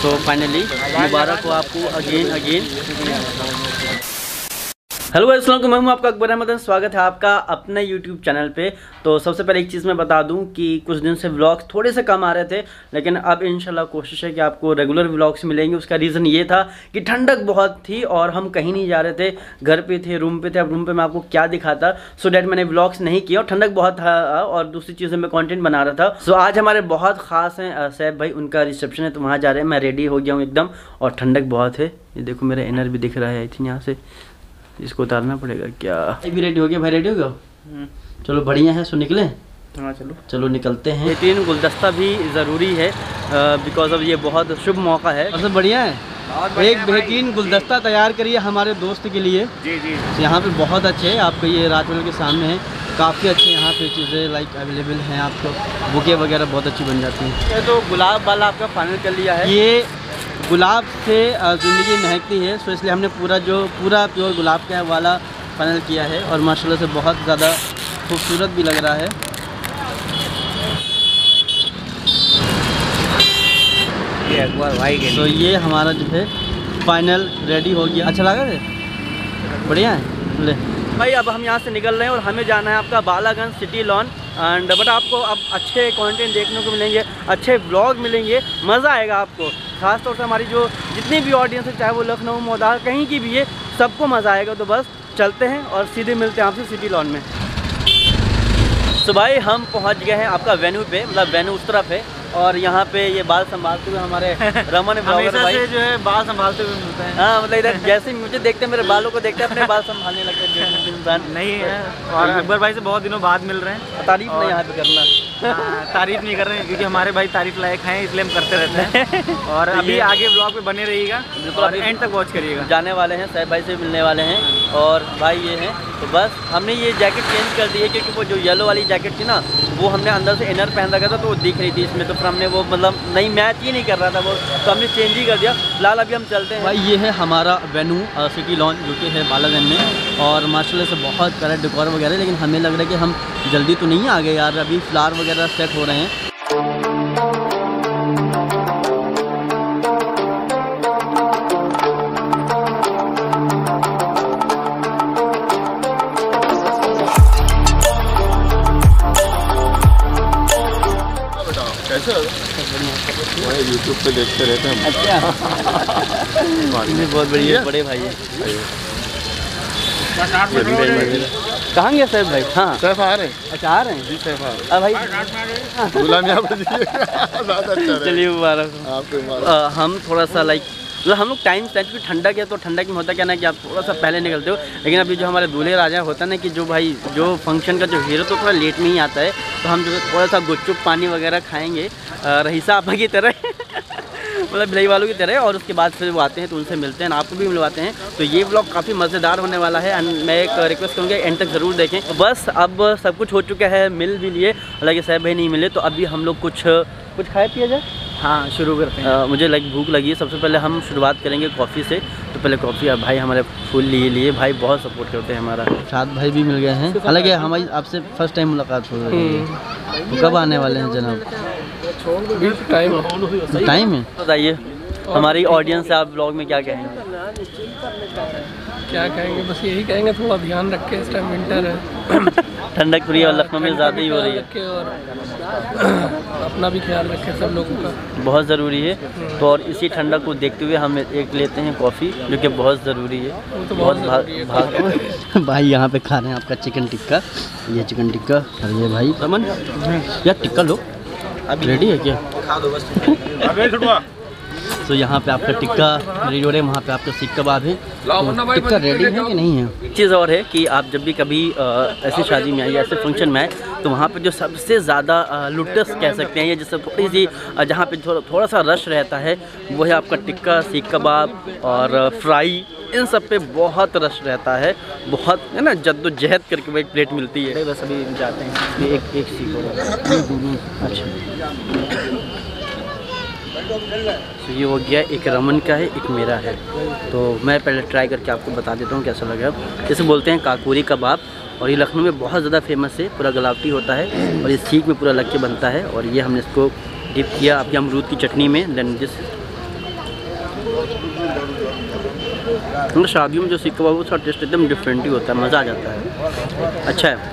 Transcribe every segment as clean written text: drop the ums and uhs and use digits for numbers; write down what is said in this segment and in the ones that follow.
तो फाइनली मुबारक हो आपको अगेन। हेलो अस्सलाम वालेकुम, मैं हूं आपका अकबर अहमद। स्वागत है आपका अपने यूट्यूब चैनल पे। तो सबसे पहले एक चीज़ मैं बता दूं कि कुछ दिन से व्लॉग्स थोड़े से कम आ रहे थे, लेकिन अब इंशाल्लाह कोशिश है कि आपको रेगुलर व्लॉग्स मिलेंगे। उसका रीज़न ये था कि ठंडक बहुत थी और हम कहीं नहीं जा रहे थे, घर पे थे, रूम पे थे। अब रूम पे मैं आपको क्या दिखाता, सो डैट मैंने व्लॉग्स नहीं किया और ठंडक बहुत था और दूसरी चीज़ें मैं कॉन्टेंट बना रहा था। सो आज हमारे बहुत ख़ास हैं सैफ भाई, उनका रिसेप्शन है तो वहाँ जा रहे हैं। मैं रेडी हो गया हूँ एकदम और ठंडक बहुत है। ये देखो मेरा इनर भी दिख रहा है, आई थिंक यहाँ से इसको उतारना पड़ेगा क्या। ये भी रेडी हो गया भाई, रेडी हो गया? चलो बढ़िया है, सो निकले। हाँ चलो निकलते हैं। बेहतरीन गुलदस्ता भी ज़रूरी है बिकॉज अब ये बहुत शुभ मौका है। और सब बढ़िया है। एक बेहतरीन गुलदस्ता तैयार करिए हमारे दोस्त के लिए। जी जी, यहाँ पे बहुत अच्छे है। आपको ये राजमहल के सामने है, काफ़ी अच्छे यहाँ पे चीज़ें लाइक अवेलेबल हैं। आपको बुके वगैरह बहुत अच्छी बन जाती हैं। तो गुलाब वाला आपका फाइनल कर लिया है। ये गुलाब से ज़िंदगी महकती है, सो इसलिए हमने पूरा प्योर गुलाब का वाला फाइनल किया है और माशाल्लाह से बहुत ज़्यादा खूबसूरत भी लग रहा है। ये अकबर भाई के तो ये हमारा जो है फाइनल रेडी हो गया। अच्छा लगा है, बढ़िया है। ले भाई अब हम यहाँ से निकल रहे हैं और हमें जाना है आपका Balaganj city lawn and but आपको अब अच्छे कंटेंट देखने को मिलेंगे, अच्छे व्लॉग मिलेंगे, मज़ा आएगा आपको। खास तौर से हमारी जो जितनी भी ऑडियंस है, चाहे वो लखनऊ, मौदा, कहीं की भी है, सबको मज़ा आएगा। तो बस चलते हैं और सीधे मिलते हैं आपसे सिटी लॉन में। तो भाई हम पहुंच गए हैं आपका वेन्यू पे, मतलब वेन्यू उस तरफ है और यहाँ पे ये बाल संभालते हुए हमारे रमन ब्लॉगर भाई जो है बाल संभालते हुए मिलते हैं। हाँ मतलब इधर जैसे ही मुझे देखते हैं, मेरे बालों को देखते हैं, अपने बाल संभालने लगते हैं इंसान। नहीं है और अकबर भाई से बहुत दिनों बाद मिल रहे हैं। तारीफ नहीं यहाँ पे करना, तारीफ नहीं कर रहे हैं क्योंकि हमारे भाई तारीफ लायक हैं, इसलिए हम करते रहते हैं। और अभी आगे ब्लॉग में बने रहिएगा, बिल्कुल अभी एंड तक वॉच करिएगा। जाने वाले हैं, सैफ भाई से मिलने वाले हैं और भाई ये हैं। तो बस हमने ये जैकेट चेंज कर दी है क्योंकि वो जो येलो वाली जैकेट थी ना, वो हमने अंदर से इनर पहन रखा था तो वो दिख रही थी इसमें, तो फिर हमने वो मतलब नहीं मैच ही नहीं कर रहा था वो, तो हमने चेंज ही कर दिया। फिलहाल अभी हम चलते हैं। भाई ये है हमारा वेन्यू सिटी लॉन जो कि है बालागंज में और माशाल्लाह से बहुत प्यारा डेकोर वगैरह, लेकिन हमें लग रहा है कि हम जल्दी तो नहीं आ गए यार, अभी फ्लावर वगैरह सेट हो रहे हैं। यूट्यूब पे देखते रहते हैं। अच्छा बहुत बढ़िया, बड़े भाई है। कहाँ गया सैफ भाई? हाँ सैफ आ रहे हैं। अच्छा आ रहे हैं जी, सैफ आ रहे हैं भाई। गुलाम चलिए मुबारक आपको। हम थोड़ा सा लाइक मतलब हम लोग टाइम सेट, क्योंकि ठंडक है तो ठंडक में होता क्या ना कि आप थोड़ा सा पहले निकलते हो, लेकिन अभी जो हमारे दूल्हे राजा होता है ना कि जो भाई जो फंक्शन का जो हीरो तो थोड़ा लेट में ही आता है, तो हम जो थोड़ा सा गुपचुप पानी वगैरह खाएंगे रईसा आपा की तरह मतलब भिलाई वालों की तरह, और उसके बाद फिर वो आते हैं तो उनसे मिलते हैं, आपको भी मिलवाते हैं। तो ये व्लॉग काफ़ी मज़ेदार होने वाला है एंड मैं एक रिक्वेस्ट करूँगा एंड तक ज़रूर देखें। बस अब सब कुछ हो चुका है, मिल भी लिए, हालांकि सैफ भाई नहीं मिले, तो अभी हम लोग कुछ खाए पिया जाए। हाँ शुरू करते हैं। मुझे भूख लगी है। सबसे पहले हम शुरुआत करेंगे कॉफ़ी से, तो पहले कॉफ़ी। अब भाई हमारे फुल लिए भाई बहुत सपोर्ट करते हैं हमारा। साथ भाई भी मिल गए हैं, हालांकि हमारी आपसे फर्स्ट टाइम मुलाकात हो रही है। तो कब आने वाले हैं जनाब? टाइम है, बताइए हमारी ऑडियंस से आप ब्लॉग में क्या कहेंगे? क्या कहेंगे, बस यही कहेंगे थोड़ा ध्यान रखें, इस टाइम विंटर है ठंडक फ्री और लखनऊ में ज़्यादा ही हो रही है, और अपना भी ख्याल रखें सब लोगों का, बहुत ज़रूरी है। तो और इसी ठंडक को देखते हुए हम एक लेते हैं कॉफ़ी, जो कि बहुत ज़रूरी है। तो बहुत भाई यहाँ पे खा रहे हैं आपका चिकन टिक्का, ये चिकन टिक्का और ये भाई रमन यार टिक्का लो, अब रेडी है क्या? खा दो बस। तो यहाँ पे आपका टिक्का रेडी हो रहा है, वहाँ पे आपका सीख कबाब है। तो टिक्का रेडी है कि नहीं है? एक चीज़ और है कि आप जब भी कभी ऐसी शादी में आए या ऐसे फंक्शन में आए, तो वहाँ पे जो सबसे ज़्यादा लुटस कह सकते हैं, या जिससे थोड़ी सी जहाँ पे थोड़ा सा रश रहता है, वो है आपका टिक्का, सीख कबाब और फ्राई। इन सब पे बहुत रश रहता है, बहुत है ना, जद्दोजहद करके वो एक प्लेट मिलती है। बस अभी जाते हैं, एक सीख। अच्छा तो ये हो गया, एक रमन का है, एक मेरा है। तो मैं पहले ट्राई करके आपको बता देता हूँ कैसा लगा। जैसे बोलते हैं काकोरी कबाब, और ये लखनऊ में बहुत ज़्यादा फेमस है, पूरा गलावटी होता है और ये सीख में पूरा लग के बनता है। और ये हमने इसको डिप किया आपकी अमरूद की चटनी में, देन दिस तो शादियों में जो सीख कबाब उसका टेस्ट एकदम डिफरेंट ही होता है, मज़ा आ जाता है, अच्छा है।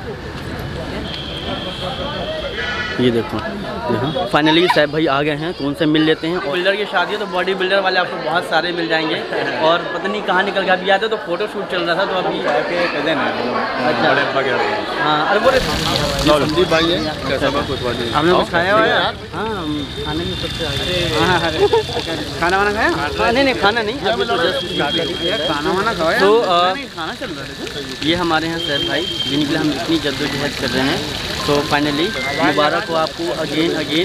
ये देखो यहाँ फाइनली साहब भाई आ गए हैं, तो उनसे मिल लेते हैं। बिल्डर की शादी है तो बॉडी बिल्डर वाले आपको बहुत सारे मिल जाएंगे। और पता नहीं कहाँ निकल गया, अभी आते तो फोटो शूट चल रहा था, तो अभी अच्छा हाँ। अरे बोले संदीप भाई है, हमने कुछ खाया हुआ है। हाँ खाने में सबसे आगे खाना वाना खाया? नहीं खाना नहीं, खाना वाना खाया तो खाना चल रहा है। ये हमारे यहाँ सैफ भाई जिनके लिए हम इतनी जद्दोजहद कर रहे हैं, तो फाइनली मुबारक हो आपको अगेन।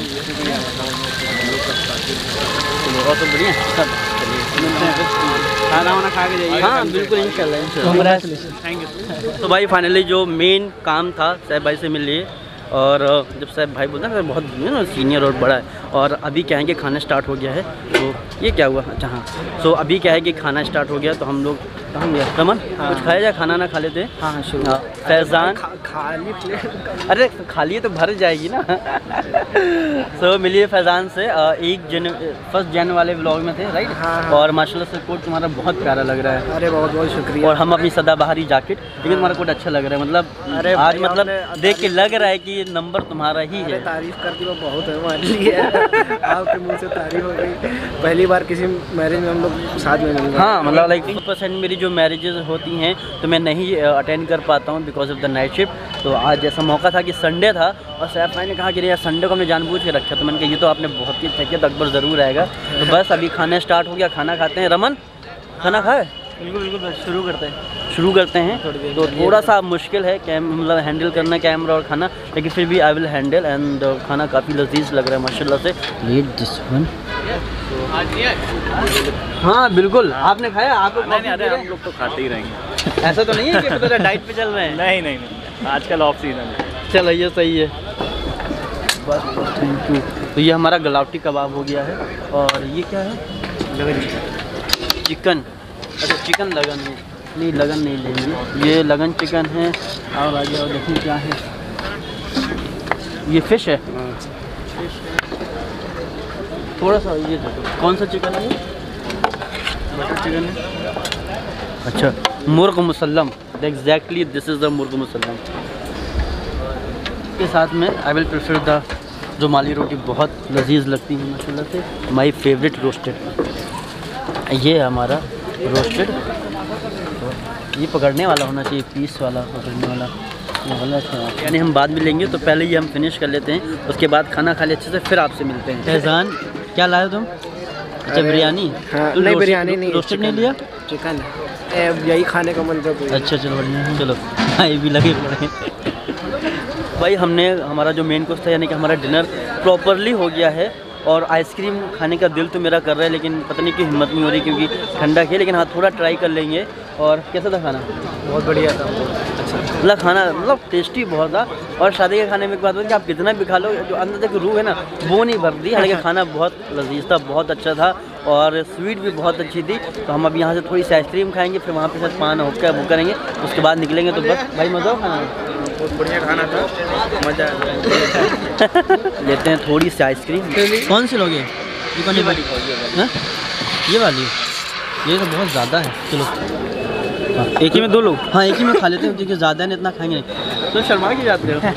और तो बढ़िया सब खाना वाना खा के जाइए। हाँ बिल्कुल इंशाल्लाह। Thank you. तो भाई फाइनली जो मेन काम था सैफ भाई से मिल लिए, और जब सैफ भाई बोलते हैं बहुत सीनियर और बड़ा है, और अभी क्या है कि खाना स्टार्ट हो गया है। तो ये क्या हुआ, अच्छा हाँ, तो अभी क्या है कि खाना स्टार्ट हो गया, तो हम लोग कहाँ गया रमन? हाँ। कुछ खाया जाए, खाना ना खा लेते? हाँ शुरू। हाँ फैज़ान खाली प्लेट, अरे खाली तो भर जाएगी ना। सो मिलिए फैज़ान से 1 जनवरी वाले व्लॉग में थे, राइट? हाँ। और माशाल्लाह से कोट तुम्हारा बहुत प्यारा लग रहा है। अरे बहुत बहुत शुक्रिया। और हम अपनी सदाबहारी जैकेट, लेकिन तुम्हारा कोट अच्छा लग रहा है, मतलब अरे आज मतलब देख के लग रहा है कि ये नंबर तुम्हारा ही है। तारीफ करती वो बहुत है हमारे लिए। आपके मुँह से तारीफ हो गई। पहली बार किसी मैरिज में हम लोग साथ में मिले। हाँ मतलब लाइक 1% मेरी जो मैरिजेस होती हैं तो मैं नहीं अटेंड कर पाता हूँ because of the night shift. तो आज जैसा मौका था कि संडे था, और सैफ भाई ने कहा कि यार संडे को हमने जानबूझ के रखा, तो मैंने कहा ये तो आपने बहुत ही अच्छा किया, तो अकबर ज़रूर आएगा। तो बस अभी खाना स्टार्ट हो गया, खाना खाते हैं। रमन खाना खाए? बिल्कुल बिल्कुल, बस शुरू करते हैं। तो थोड़ा सा मुश्किल है मतलब हैंडल करना कैमरा और खाना, लेकिन फिर भी आई विल हैंडल। एंड खाना काफ़ी लजीज लग रहा है माशाल्लाह से। Lead this one. हाँ बिल्कुल, आपने खाया? आप लोग नहीं, अरे हम लोग तो खाते ही रहेंगे। ऐसा तो नहीं है कि तो डाइट पे चल रहे हैं? नहीं, आजकल ऑफ सीजन है। चलो ये सही है, बस थैंक यू। तो ये हमारा गलावटी कबाब हो गया है, और ये क्या है? चिकन। अच्छा चिकन लगन है, नहीं लगन नहीं लेंगे, ये लगन चिकन है। और आगे और देखिए क्या है, ये फिश है। थोड़ा सा ये कौन सा चिकन है? बटर चिकन है। अच्छा murgh musallam, exactly this is the murgh musallam. के साथ में I will prefer the rumali roti, बहुत लजीज लगती है माशाल्लाह से। माय फेवरेट रोस्टेड, ये है हमारा रोस्टेड। ये पकड़ने वाला होना चाहिए, पीस वाला पकड़ने वाला। यानी हम बाद में लेंगे, तो पहले ये हम फिनिश कर लेते हैं, उसके बाद खाना खा ले अच्छे से, फिर आपसे मिलते हैं। फैज़ान क्या लाए तुम? अच्छा बिरयानी? हाँ, नहीं बिरयानी नहीं, रोस्टेड नहीं लिया, चिकन है, यही खाने का मन कर। अच्छा चलो बढ़िया, चलो ये भी लगे पड़े। भाई हमने हमारा जो मेन कोर्स था यानी कि हमारा डिनर प्रॉपरली हो गया है, और आइसक्रीम खाने का दिल तो मेरा कर रहा है, लेकिन पता नहीं क्यों हिम्मत नहीं हो रही क्योंकि ठंडा है। लेकिन हाँ थोड़ा ट्राई कर लेंगे। और कैसा था खाना? बहुत बढ़िया था, अच्छा मतलब खाना मतलब टेस्टी बहुत था। और शादी के खाने में एक बात होती है कि आप कितना भी खा लो, जो अंदर तक रूह है ना वो नहीं भरती। हालांकि खाना बहुत लजीज था, बहुत अच्छा था, और स्वीट भी बहुत अच्छी थी। तो हम अब यहाँ से थोड़ी सी आइसक्रीम खाएंगे, फिर वहाँ पे शायद पान होकर बुक करेंगे, उसके बाद निकलेंगे। तो बस भाई मज़ा हो खाना, बहुत बढ़िया खाना था, मज़ा लेते हैं थोड़ी सी आइसक्रीम। कौन सी लोगे? ये वाली, ये तो बहुत ज़्यादा है। चलो हाँ, एक ही में 2 लोग? हाँ एक ही में खा लेते हैं, क्योंकि ज़्यादा नहीं इतना खाएंगे नहीं। तो शर्मा के जाते हो।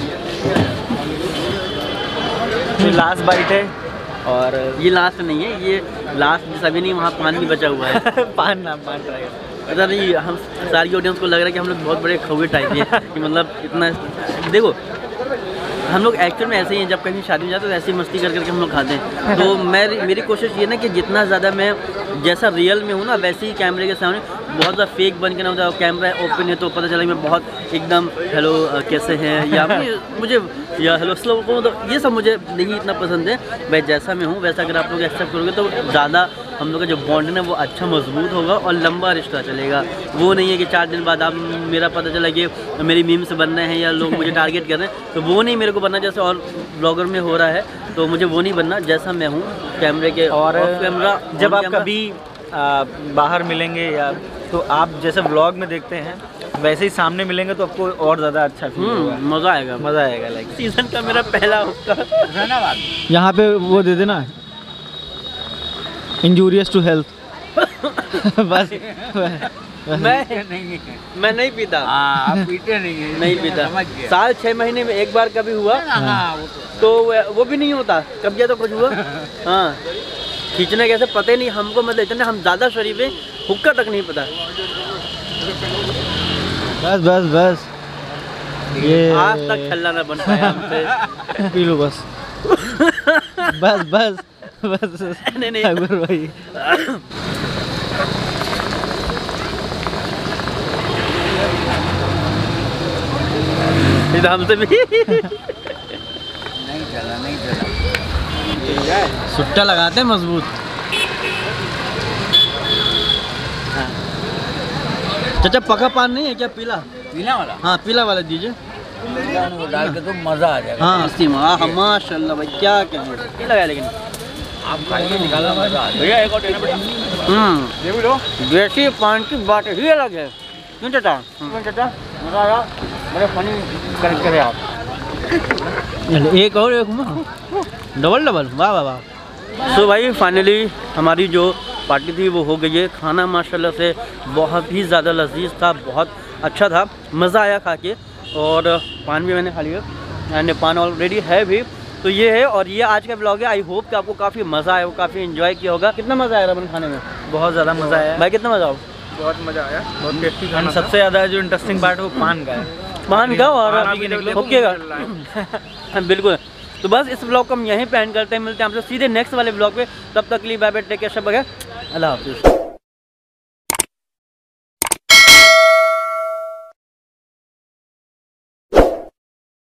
ये लास्ट बाइट है, और ये लास्ट नहीं है, ये लास्ट सभी नहीं, वहाँ पान भी बचा हुआ है। पान ट्राई पता नहीं, हम सारी ऑडियंस को लग रहा है कि हम लोग बहुत बड़े खौवे टाइप के कि मतलब इतना। देखो हम लोग एक्चुअल में ऐसे ही हैं, जब कहीं शादी में जाते हैं तो ऐसी मस्ती कर करके हम लोग खाते हैं। तो मेरी कोशिश ये ना कि जितना ज़्यादा मैं जैसा रियल में हूँ ना, वैसे ही कैमरे के सामने बहुत ज़्यादा फेक बन के ना होता है। कैमरा ओपन है तो पता चला मैं बहुत एकदम हेलो कैसे हैं, या मुझे या हेलो स्लो को, मतलब ये सब मुझे नहीं इतना पसंद है। मैं जैसा मैं हूँ वैसा अगर आप लोग एक्सेप्ट करोगे तो ज़्यादा हम लोग का जो बॉन्ड है ना वो अच्छा मजबूत होगा और लंबा रिश्ता चलेगा। वो नहीं है कि 4 दिन बाद आप मेरा पता चला कि मेरी मीम से बनना है या लोग मुझे टारगेट कर रहे हैं, तो वो नहीं मेरे को बनना जैसे और ब्लॉगर में हो रहा है। तो मुझे वो नहीं बनना, जैसा मैं हूँ कैमरे के और कैमरा। जब आप कभी बाहर मिलेंगे या तो आप जैसे व्लॉग में देखते हैं वैसे ही सामने मिलेंगे तो आपको और ज़्यादा अच्छा फील होगा, मज़ा आएगा। लाइक सीज़न का मेरा पहला हुक्का धन्यवाद। यहाँ पे वो दे देना, इंजूरियस टू हेल्थ। बस मैं नहीं पीता। आप पीते नहीं नहीं पीता। साल 6 महीने में एक बार कभी हुआ तो वो भी नहीं होता। कब गया तो कुछ हुआ। हाँ खींचने कैसे पता ही नहीं हमको, मतलब इतने हम ज़्यादा शरीफ हैं, हुक्का तक नहीं पता। बस बस बस ये आज तक छल्ला ना बन पाया हमसे। पी लो बस बस बस बस नहीं अकबर भाई हमसे भी नहीं चला। सुट्टा लगाते हैं मजबूत। चाचा पका पान नहीं है क्या? पीला पीला वाला? हाँ पीला वाला दीजिए। वो डाल के तो मजा आ जाएगा। हाँ माशाल्लाह भाई क्या कहें। ये लगाया लेकिन आप खाइए, निकालना मजा आ जाएगा। एक और देना बेटा। ये भी लो। देसी पान की बात ही अलग है। क्यों चाचा? चाचा मजा आया, बड़े फनी करेक्टर है आप। एक और एक डबल डबल वाह वाह वाह। सो भाई फाइनली हमारी जो पार्टी थी वो हो गई है। खाना माशाल्लाह से बहुत ही ज़्यादा लजीज था, बहुत अच्छा था, मज़ा आया खा के। और पान भी मैंने खा लिया एंड पान ऑलरेडी है भी। तो ये है और ये आज का ब्लॉग है। आई होप कि आपको काफ़ी मज़ा आया, काफ़ी इन्जॉय किया होगा। कितना मज़ा आया रमन खाने में? बहुत ज़्यादा मज़ा आया भाई कितना मज़ा आया? बहुत मज़ा आया, बहुत टेस्टी खाना। सबसे ज़्यादा जो इंटरेस्टिंग पार्ट है वो पान का है। पान का और ओके बिल्कुल। तो बस इस ब्लॉग को हम यहीं पे एंड करते हैं। मिलते हैं आपसे सीधे नेक्स्ट वाले ब्लॉग पे। तब तक के लिए बाय बाय, टेक केयर, सब अल्लाह हाफिज़।